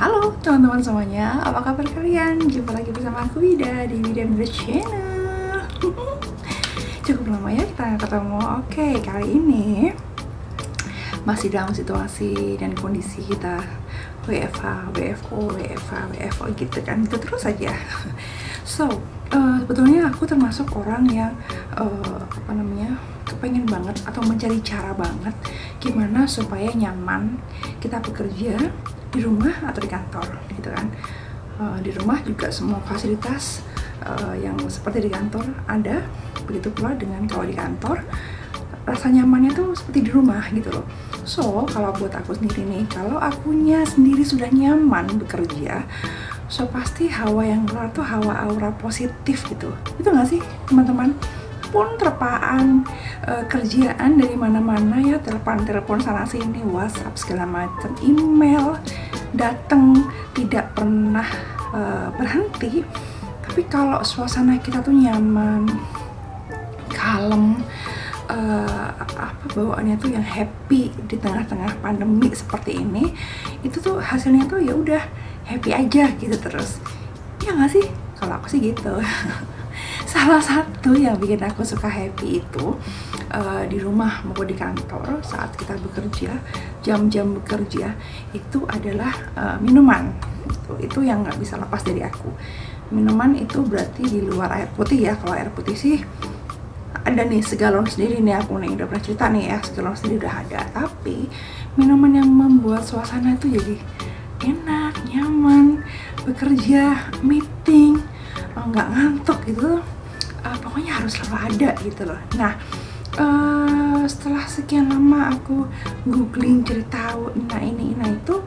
Halo teman-teman semuanya, apa kabar kalian? Jumpa lagi bersama aku Wida di Wida English Channel. Cukup lama ya kita ketemu. Oke, kali ini masih dalam situasi dan kondisi kita WFH, WFO, WFH, WFO gitu kan, itu terus aja. So, sebetulnya aku termasuk orang yang kepengen banget atau mencari cara banget gimana supaya nyaman kita bekerja di rumah atau di kantor gitu kan. Di rumah juga semua fasilitas yang seperti di kantor ada, begitu pula dengan kalau di kantor rasa nyamannya tuh seperti di rumah gitu loh. So kalau buat aku sendiri nih, kalau akunya sendiri sudah nyaman bekerja, so pasti hawa yang keluar tuh hawa aura positif gitu. Itu nggak sih teman-teman? Pun terpaan kerjaan dari mana-mana ya, telepon sana sini, WhatsApp segala macam, email datang tidak pernah berhenti. Tapi kalau suasana kita tuh nyaman, kalem, bawaannya tuh yang happy di tengah-tengah pandemi seperti ini, itu tuh hasilnya tuh ya udah happy aja gitu terus. Ya nggak sih? Kalau aku sih gitu. Salah satu yang bikin aku suka happy itu di rumah maupun di kantor saat kita bekerja, jam-jam bekerja itu adalah minuman. Itu yang nggak bisa lepas dari aku. Minuman itu berarti di luar air putih ya. Kalau air putih sih ada nih segalon sendiri nih, aku nih udah pernah cerita nih ya, segalon sendiri udah ada. Tapi minuman yang membuat suasana itu jadi enak, nyaman, bekerja, meeting, nggak ngantuk gitu. Pokoknya harus selalu ada gitu loh. Nah, setelah sekian lama aku googling, cari tahu ini itu,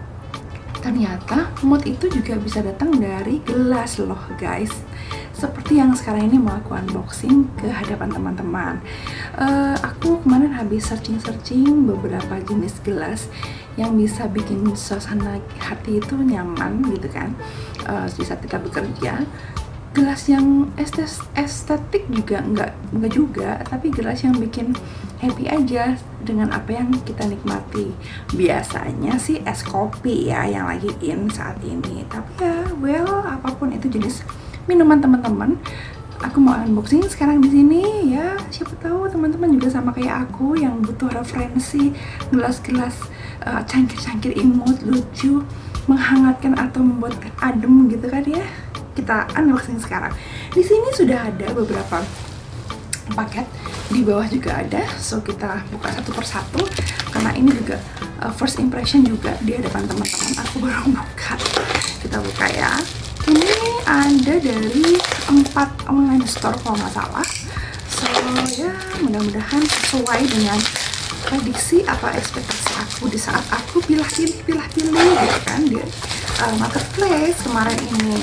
ternyata mood itu juga bisa datang dari gelas loh guys. Seperti yang sekarang ini mau aku unboxing ke hadapan teman-teman. Aku kemarin habis searching beberapa jenis gelas yang bisa bikin suasana hati itu nyaman gitu kan, di saat kita bekerja. Gelas yang estetik juga enggak juga, tapi gelas yang bikin happy aja dengan apa yang kita nikmati. Biasanya sih es kopi ya yang lagi in saat ini, tapi ya well apapun itu jenis minuman teman-teman, aku mau unboxing sekarang di sini ya. Siapa tahu teman-teman juga sama kayak aku yang butuh referensi gelas-gelas cangkir-cangkir imut, lucu, menghangatkan atau membuat adem gitu kan ya. Kita unboxing sekarang. Di sini sudah ada beberapa paket, di bawah juga ada. So kita buka satu persatu karena ini juga first impression juga di hadapan teman-teman. Aku baru buka. Kita buka ya. Ini ada dari 4 online store kalau nggak salah. So ya mudah-mudahan sesuai dengan prediksi atau ekspektasi aku di saat aku pilih-pilih gitu kan di marketplace kemarin ini.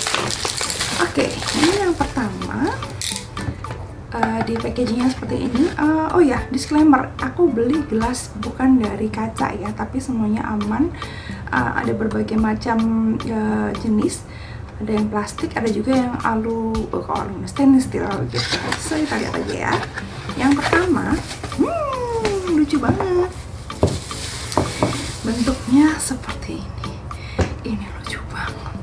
Oke, ini yang pertama di packagingnya seperti ini. Oh ya, disclaimer, aku beli gelas bukan dari kaca ya, tapi semuanya aman. Ada berbagai macam jenis, ada yang plastik, ada juga yang stainless steel gitu. So kita lihat aja ya. Yang pertama, lucu banget. Bentuknya seperti ini. Ini lucu banget.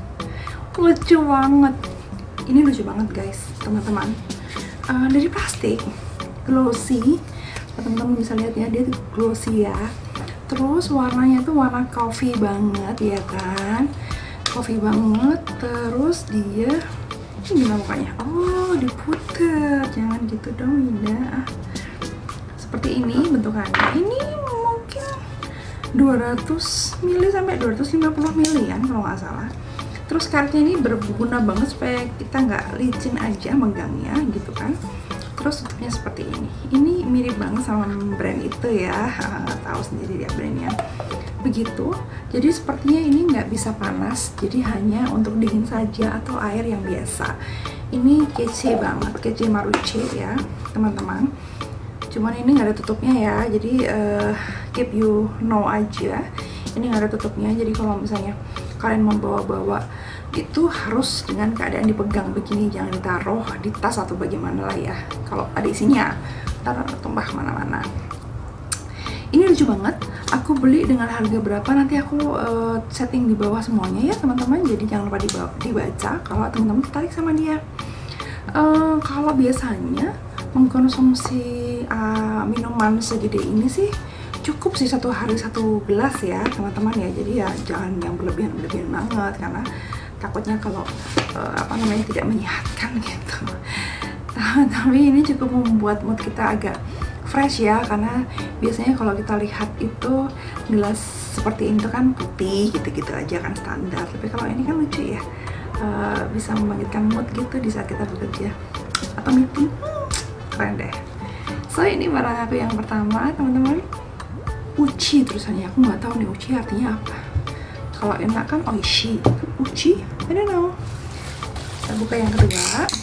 Ini lucu banget guys, teman-teman. Dari plastik, glossy. Teman-teman bisa lihat ya, dia glossy ya. Terus warnanya tuh warna coffee banget ya kan, coffee banget. Terus dia ini gimana mukanya? Oh, diputer. Jangan gitu dong, Winda. Seperti ini bentukannya. Ini mungkin 200 ml sampai 250 ml kan kalau nggak salah. Terus karetnya ini berguna banget supaya kita nggak licin aja megangnya gitu kan. Terus tutupnya seperti ini. Ini mirip banget sama brand itu ya, nggak tahu sendiri ya brandnya. Begitu. Jadi sepertinya ini nggak bisa panas, jadi hanya untuk dingin saja atau air yang biasa. Ini kece banget, kece maruce ya teman-teman. Cuman ini nggak ada tutupnya ya, jadi keep you know aja. Ini nggak ada tutupnya, jadi kalau misalnya kalian membawa-bawa itu harus dengan keadaan dipegang begini, jangan ditaruh di tas atau bagaimana lah ya. Kalau ada isinya, ntar tumpah mana-mana. Ini lucu banget. Aku beli dengan harga berapa nanti aku setting di bawah semuanya ya teman-teman. Jadi jangan lupa dibaca kalau teman-teman tertarik sama dia. Kalau biasanya mengkonsumsi minuman segede ini sih cukup sih, satu hari satu gelas ya teman-teman ya. Jadi ya jangan yang berlebihan banget karena takutnya kalau tidak menyehatkan gitu. Tapi ini cukup membuat mood kita agak fresh ya, karena biasanya kalau kita lihat itu gelas seperti ini tuh kan putih gitu-gitu aja kan standar, tapi kalau ini kan lucu ya, bisa membangkitkan mood gitu di saat kita bekerja atau meeting. Keren deh. So ini barang aku yang pertama teman-teman, uchi tulisannya. Aku nggak tahu nih uchi artinya apa. Kalau enak kan oishi, uchi I don't know. Kita buka yang kedua.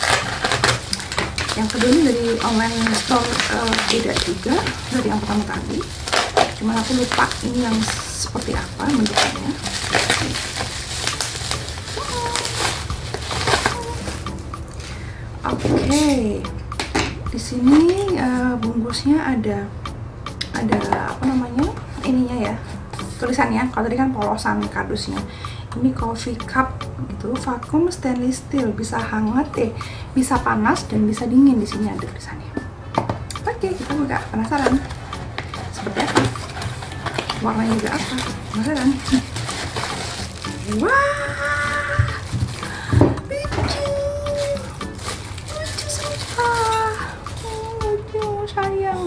Yang kedua ini dari online store, beda juga dari yang pertama tadi. Cuman aku lupa ini yang seperti apa bentukannya. Oke, di sini bungkusnya ada ininya ya, tulisannya. Kalau tadi kan polosan kardusnya. Ini coffee cup gitu, vakum stainless steel, bisa hangat bisa panas dan bisa dingin. Di sini ada tulisannya. Oke, kita buka. Penasaran seperti apa? Warnanya juga apa? Penasaran? Wah, lucu sumpah. Lucu sayang,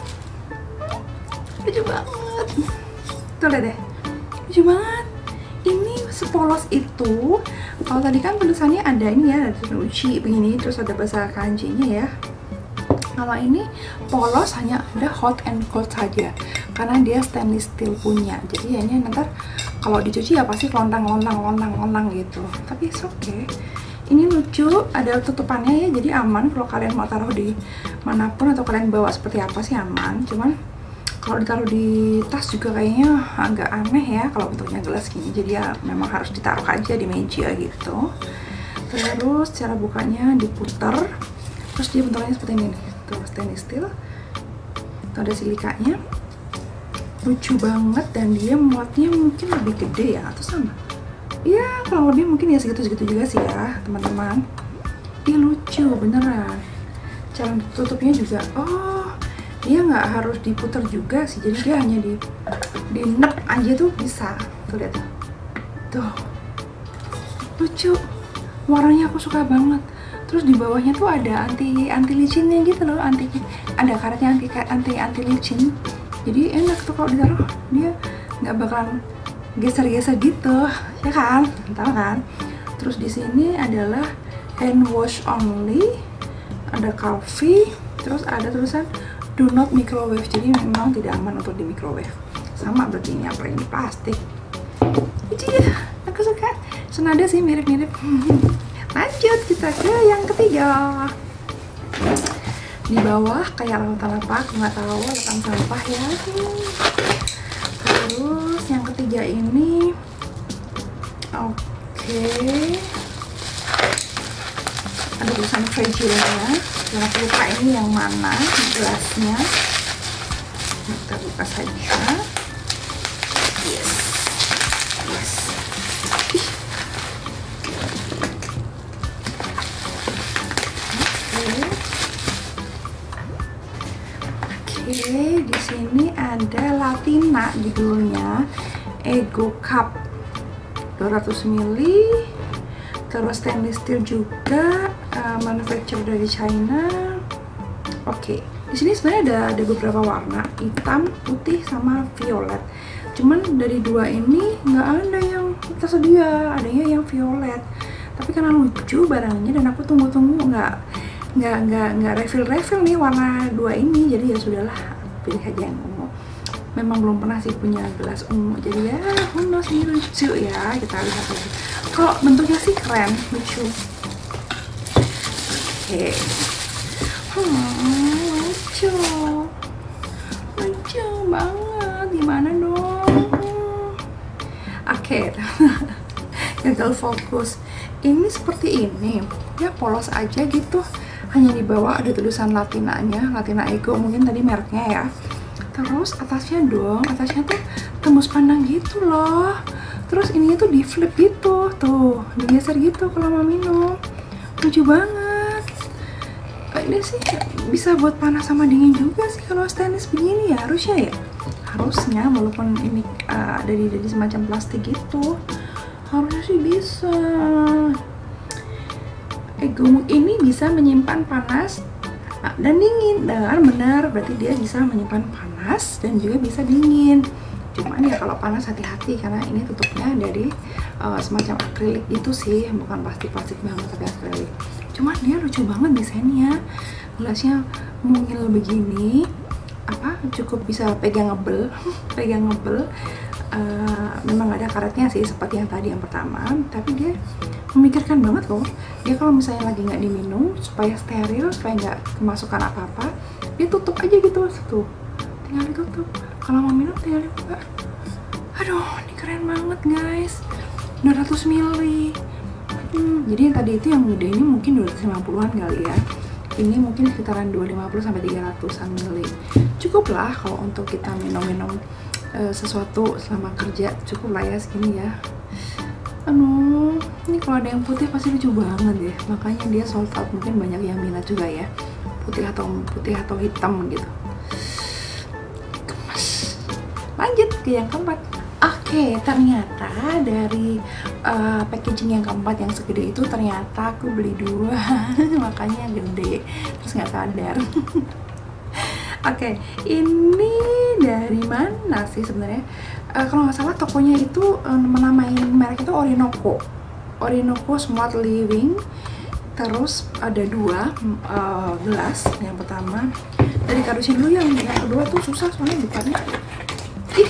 lucu banget. Tuh lihat deh, lucu banget. Ini sepolos itu. Kalau tadi kan tulisannya ada ini ya, ada uchi begini, terus ada bahasa kanjinya ya. Kalau ini polos, hanya ada hot and cold saja karena dia stainless steel punya. Jadi ya ini nanti kalau dicuci ya pasti lontang gitu. Tapi it's okay. Ini lucu, ada tutupannya ya, jadi aman kalau kalian mau taruh di manapun atau kalian bawa seperti apa sih aman. Cuman kalau ditaruh di tas juga kayaknya agak aneh ya kalau bentuknya gelas gini. Jadi ya memang harus ditaruh aja di meja gitu. Terus cara bukanya diputar. Terus dia bentuknya seperti ini nih. Tuh stainless steel. Tuh ada silikanya. Lucu banget, dan dia muatnya mungkin lebih gede ya atau sama? Ya kurang lebih mungkin ya segitu-segitu juga sih ya teman-teman. Dia lucu beneran. Cara tutupnya juga, dia nggak harus diputar juga sih, jadi dia hanya di nek aja tuh bisa. Tuh lihat tuh, lucu, warnanya aku suka banget. Terus di bawahnya tuh ada anti licinnya gitu loh, ada karetnya anti licin. Jadi enak tuh kalau ditaruh, dia nggak bakalan geser-geser gitu, ya kan? Tahu kan? Terus di sini adalah hand wash only, ada coffee, terus ada tulisan do not microwave, jadi memang tidak aman untuk di microwave. Sama berarti ini, apa ini plastik. Lucu ya, aku suka. Senada sih, mirip-mirip. Lanjut kita ke yang ketiga. Di bawah kayak lautan apa, aku nggak tahu, lautan sampah ya. Terus yang ketiga ini, oke, ada tulisan fragile-nya. Dan aku lupa ini yang mana gelasnya. Kita buka saja. Yes. Oke, di sini ada Latina judulnya, Ego Cup 200 ml. Terus stainless steel juga, manufacturer dari China. Oke, di sini sebenarnya ada beberapa warna, hitam, putih, sama violet. Cuman dari dua ini nggak ada yang tersedia, adanya yang violet. Tapi karena lucu barangnya dan aku tunggu-tunggu nggak refill nih warna dua ini, jadi ya sudahlah, pilih aja yang ungu. Memang belum pernah sih punya gelas ungu, jadi ya ungu sih lucu ya, kita lihat lagi. Kalau bentuknya sih keren, lucu. Oke. Lucu banget, gimana dong? Oke. Gagal fokus. Ini seperti ini, ya polos aja gitu. Hanya di bawah ada tulisan Latinanya, Latina Ego, mungkin tadi mereknya ya. Terus atasnya tuh tembus pandang gitu loh. Terus ininya tuh di flip gitu, tuh digeser gitu kalau mau minum. Lucu banget. Ini sih bisa buat panas sama dingin juga sih kalau stainless begini ya, harusnya ya. Harusnya, walaupun ini dari semacam plastik gitu, harusnya sih bisa. Gemuk ini bisa menyimpan panas dan dingin. Benar, berarti dia bisa menyimpan panas dan juga bisa dingin. Cuman ya kalau panas hati-hati karena ini tutupnya dari semacam akrilik gitu sih, bukan plastik banget tapi akrilik. Cuman dia lucu banget desainnya, gelasnya mungil begini, cukup bisa pegang ngebel. Memang ada karetnya sih seperti yang tadi yang pertama, tapi dia memikirkan banget loh. Dia kalau misalnya lagi nggak diminum supaya steril, supaya nggak kemasukan apa-apa, dia tutup aja gitu tuh, tinggal ditutup. Kalau mau minum tinggal dibuka. Aduh, ini keren banget guys. 200 ml. Jadi yang tadi itu yang gede ini mungkin 250-an kali ya. Ini mungkin sekitaran 250 sampai 300-an ml. Cukup lah kalau untuk kita minum sesuatu selama kerja, cukup lah ya segini ya. Ini kalau ada yang putih pasti lucu banget ya. Makanya dia sold out, mungkin banyak yang minat juga ya. Putih atau hitam gitu. Lanjut ke yang keempat. Oke, ternyata dari packaging yang keempat yang segede itu ternyata aku beli 2 makanya gede, terus nggak sadar. Oke, ini dari mana sih sebenarnya? Kalau nggak salah tokonya itu menamain merek itu Orinoco Smart Living. Terus ada 2 gelas. Yang pertama dari kardusnya dulu, yang kedua tuh susah soalnya bukannya. Ih,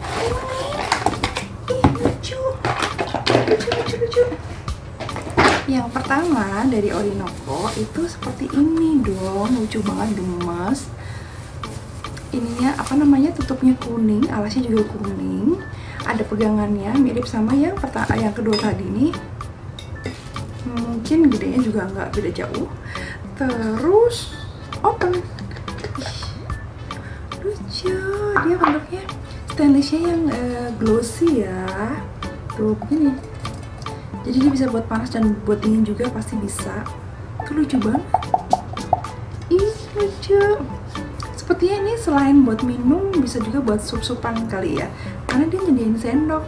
lucu. Yang pertama dari Orinoco itu seperti ini dong, lucu banget, gemes. Ininya tutupnya kuning, alasnya juga kuning. Ada pegangannya mirip sama yang kedua tadi nih. Mungkin gedenya juga nggak beda jauh. Terus open. Lucu, dia bentuknya stainlessnya yang glossy ya, tuh begini. Jadi dia bisa buat panas dan buat dingin juga, pasti bisa. Itu lucu banget. Ih, lucu. Sepertinya ini selain buat minum bisa juga buat sup-supan kali ya, karena dia nyediain sendok.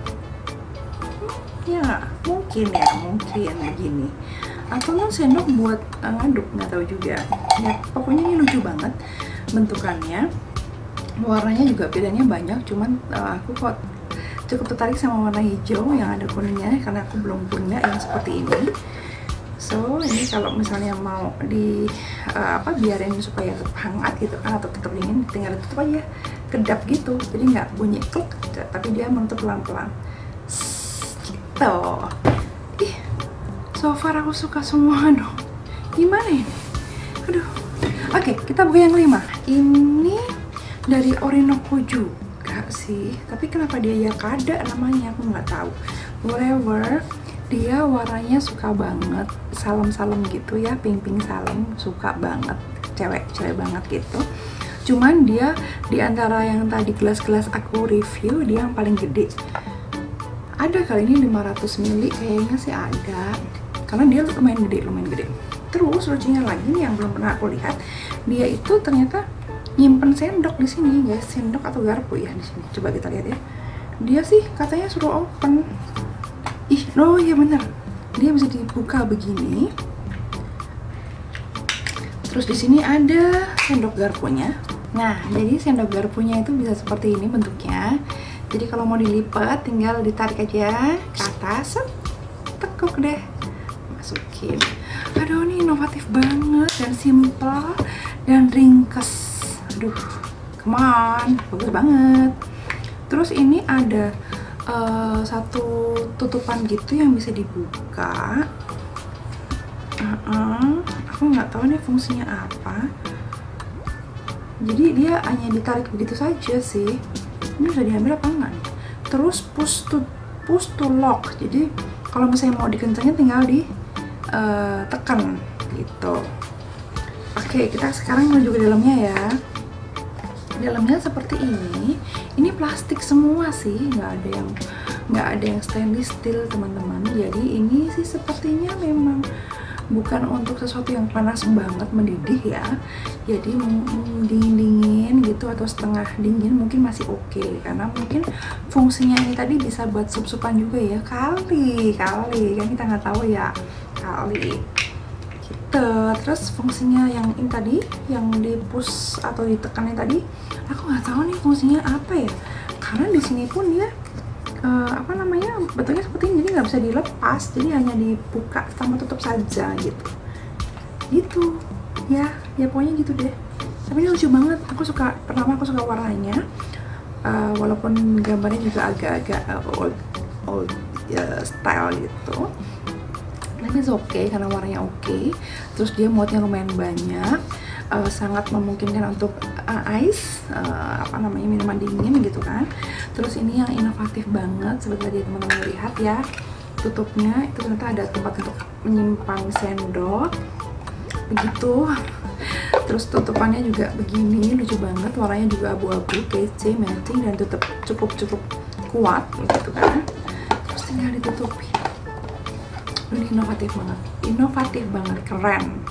Ya mungkin begini, atau sendok buat ngaduk, nggak tahu juga ya. Pokoknya ini lucu banget bentukannya. Warnanya juga bedanya banyak, cuman aku kok cukup tertarik sama warna hijau yang ada kuningnya karena aku belum punya yang seperti ini. So ini kalau misalnya mau biarin supaya tetap hangat gitu kan, atau tetap dingin, tinggal tutup aja, kedap gitu, jadi nggak bunyi kluk, tapi dia menutup pelan-pelan gitu. Ih, so far aku suka semua dong. Gimana ini? Aduh. Oke, kita buka yang 5. Ini dari Orinoco juga sih, tapi kenapa dia Yakada namanya aku nggak tahu. Whatever, dia warnanya suka banget, salem-salem gitu ya, pink-pink salem, suka banget, cewek banget gitu. Cuman dia di antara yang tadi gelas-gelas aku review, dia yang paling gede. Ada kali ini 500 ml kayaknya sih ada, karena dia lumayan gede. Terus lucunya lagi nih yang belum pernah aku lihat, dia itu ternyata nyimpen sendok di sini guys, sendok atau garpu ya di sini. Coba kita lihat ya. Dia sih katanya suruh open. Oh iya bener, dia bisa dibuka begini. Terus di sini ada sendok garpunya. Nah, jadi sendok garpunya itu bisa seperti ini bentuknya. Jadi kalau mau dilipat, tinggal ditarik aja ke atas, tekuk deh, masukin. Aduh, ini inovatif banget dan simple dan ringkes. Aduh, come on, bagus banget. Terus ini ada satu tutupan gitu yang bisa dibuka. Aku nggak tahu nih fungsinya apa. Jadi dia hanya ditarik begitu saja sih. Ini bisa diambil apa enggak nih? Terus push to lock. Jadi kalau misalnya mau dikencangin tinggal di tekan gitu. Oke, kita sekarang menuju ke dalamnya ya. dalamnya seperti ini plastik semua sih, nggak ada yang stainless steel teman-teman. Jadi ini sih sepertinya memang bukan untuk sesuatu yang panas banget mendidih ya, jadi dingin-dingin gitu atau setengah dingin mungkin masih oke, karena mungkin fungsinya ini tadi bisa buat sup-supan juga ya, kali kan kita nggak tahu ya, kali gitu. Terus fungsinya yang ini tadi, yang di push atau ditekannya tadi, aku nggak tahu nih fungsinya apa ya, karena di sini pun dia apa namanya, bentuknya seperti ini, jadi nggak bisa dilepas, jadi hanya dibuka sama tutup saja gitu ya pokoknya gitu deh. Tapi ini lucu banget, pertama aku suka warnanya, walaupun gambarnya juga agak-agak old style gitu, tapi it's okay karena warnanya oke. Terus dia muatnya lumayan banyak, sangat memungkinkan untuk ice, apa namanya, minuman dingin gitu kan. Terus ini yang inovatif banget, seperti tadi teman-teman lihat ya, tutupnya itu ternyata ada tempat untuk menyimpan sendok begitu. Terus tutupannya juga begini, lucu banget, warnanya juga abu-abu, kece, matching, dan tutup cukup kuat gitu kan. Terus tinggal ditutupi. Ini inovatif banget, keren.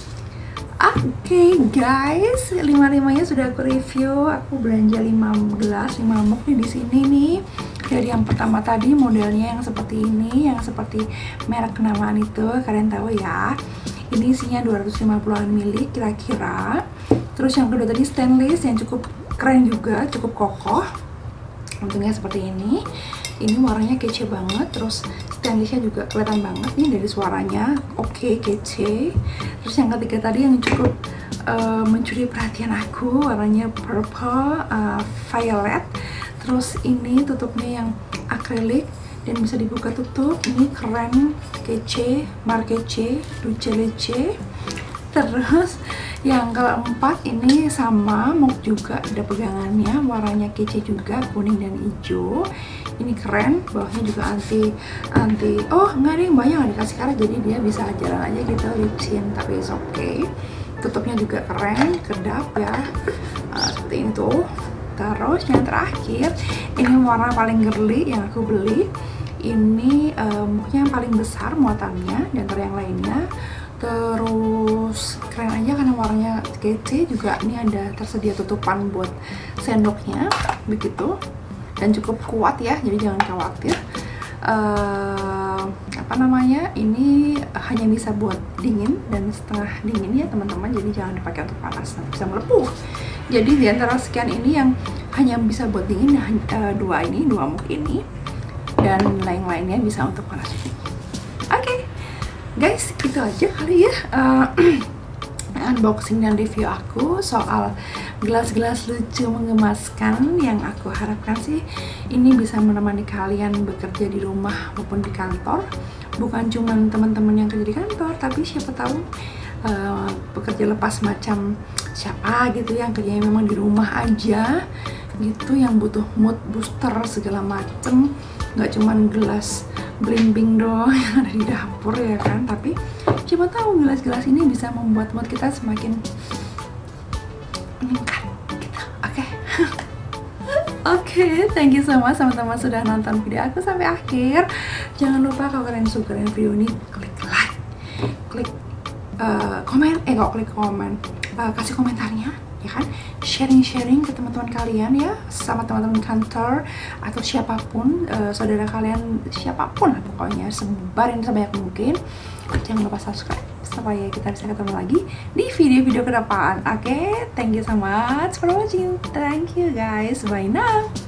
Oke guys, 5-5-nya sudah aku review. Aku belanja 5 gelas, 5 mug nih di sini nih. Jadi yang pertama tadi modelnya yang seperti ini, yang seperti merek kenamaan itu, kalian tahu ya. Ini isinya 250-an ml kira-kira. Terus yang kedua tadi stainless yang cukup keren juga, cukup kokoh. Bentuknya seperti ini. Ini warnanya kece banget, terus stainlessnya juga kelihatan banget nih dari suaranya, oke, kece. Terus yang ketiga tadi yang cukup mencuri perhatian aku, warnanya purple, violet. Terus ini tutupnya yang akrilik dan bisa dibuka tutup, ini keren, kece, markece, luce lece. Terus yang keempat ini sama mug juga, ada pegangannya, warnanya kece juga, kuning dan hijau. Ini keren, bawahnya juga anti oh nggak ada yang banyak, nggak dikasih karet, jadi dia bisa jalan aja gitu, licin, tapi it's okay. Tutupnya juga keren, kedap ya, seperti ini tuh. Terus yang terakhir, ini warna paling girly yang aku beli. Ini mungkin yang paling besar muatannya dan yang lainnya. Terus keren aja karena warnanya kece juga. Ini ada tersedia tutupan buat sendoknya begitu, dan cukup kuat ya, jadi jangan khawatir. Apa namanya, ini hanya bisa buat dingin dan setengah dingin ya teman-teman, jadi jangan dipakai untuk panas, nanti bisa melepuh. Jadi di antara sekian ini yang hanya bisa buat dingin, dua mug ini, dan lain-lainnya bisa untuk panas. Oke guys, itu aja kali ya unboxing dan review aku soal gelas-gelas lucu mengemaskan yang aku harapkan sih ini bisa menemani kalian bekerja di rumah maupun di kantor. Bukan cuma teman-teman yang kerja di kantor, tapi siapa tahu pekerja lepas macam siapa gitu yang kerjanya memang di rumah aja gitu, yang butuh mood booster segala macem, nggak cuma gelas blimbing doang yang ada di dapur ya kan, tapi siapa tahu gelas-gelas ini bisa membuat mood kita semakin meningkat gitu. Oke, thank you so much teman-teman sudah nonton video aku sampai akhir. Jangan lupa kalau kalian suka dengan video ini, klik like, klik komen, klik komen, kasih komentarnya ya kan, sharing ke teman-teman kalian ya, sama teman-teman kantor atau siapapun, saudara kalian, siapapun lah pokoknya, sebarin sebanyak mungkin. Jangan lupa subscribe supaya kita bisa ketemu lagi di video-video ke depan. Oke, thank you so much for watching. Thank you guys, bye now.